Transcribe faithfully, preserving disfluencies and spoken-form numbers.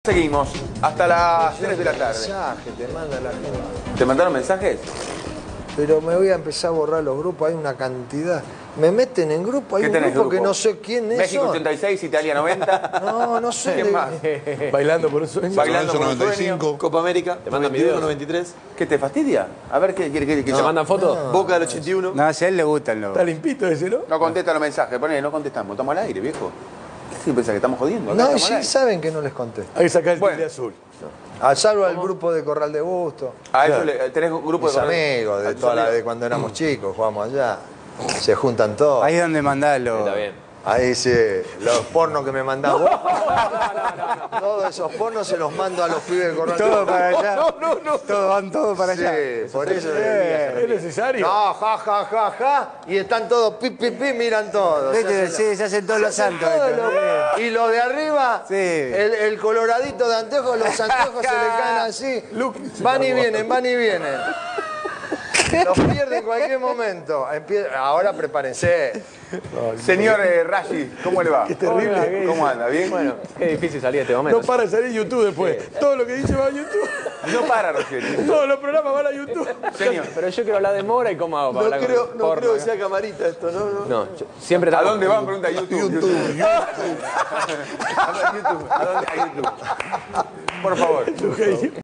Seguimos hasta las tres de la tarde. Mensaje, te manda la gente. ¿Te mandaron mensajes? Pero me voy a empezar a borrar los grupos, hay una cantidad. Me meten en grupo, hay ¿Qué un tenés, grupo, grupo? que no sé quién es. México ochenta y seis, Italia noventa. No, no sé. ¿Quién más? Bailando por un sueño. Bailando por un noventa y sueño. cinco. Copa América, Te mandan noventa y uno, videos. noventa y tres. ¿Qué te fastidia? A ver, ¿qué quiere que ¿Te mandan fotos? No. Boca del ochenta y uno. No, si a él le gustan los... Está limpito ese, ¿no? No contesta los mensajes, ponele, no contestamos. Estamos al aire, viejo. ¿Qué se piensa que estamos jodiendo? Acá No, y estamos al sí aire. saben que no les contesto. Ahí saca el Bueno. tilde azul. A salvo al grupo de Corral de Gusto. A eso le, tenés un grupo Mis de amigos, a de tus toda la amigos. de cuando éramos chicos, jugamos allá. Se juntan todos. Ahí es donde mandás los... Está bien. Ahí sí, los pornos que me mandás vos. Todos esos pornos se los mando a los pibes de Corral de Todo Gusto. para allá. No, no, no. Todos van todos para allá. Sí, por eso. ¿Es necesario? No, ja, ja, ja, ja. Y están todos pi, pi, pi, miran todos. Se Viste, hacen- sí, se hacen todos los se hacen santos. todos estos. los- Y los de arriba, Sí. el, el coloradito de anteojos, los anteojos se le caen así. Van y vienen, van y vienen. Los pierden en cualquier momento. Empie- Ahora prepárense. Señor eh, Rashi, ¿cómo le va? Qué terrible. Hola, ¿qué ¿Cómo anda? ¿Bien? Bueno, qué difícil salir de este momento. No para de salir en YouTube después. Todo lo que dice va a YouTube. No para, Roger. Todos los programas van a YouTube. Señor, Pero yo quiero hablar de Mora y cómo hago para No hablar creo, con no porno, creo que ¿eh? sea camarita esto, ¿no? no. No, yo- siempre ¿a estamos- dónde van? Pregunta YouTube. YouTube. YouTube. ¿A dónde? A YouTube. Por favor.